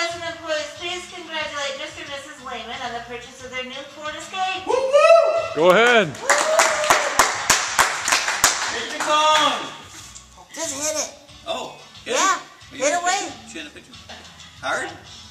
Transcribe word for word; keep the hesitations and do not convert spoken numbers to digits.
and employees, please congratulate Mister and Missus Lehman on the purchase of their new Ford Escape. Woo woo! Go ahead. Hit the gong. Just hit it. Oh. Yeah, You hit got a away. picture? She had a picture. Hard?